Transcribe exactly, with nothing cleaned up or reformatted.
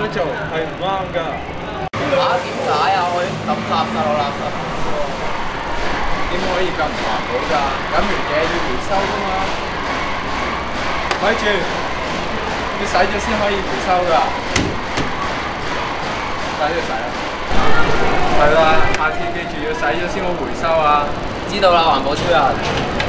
樣做係唔啱㗎。 嚇點解啊？我已經抌垃圾落垃圾桶喎。點可以咁唔環保㗎？抌完嘢要回收㗎嘛。 咪住，要洗咗先可以回收㗎。洗就洗啦。係啦，下次記住要洗咗先好回收啊！ 知道啦，環保超人。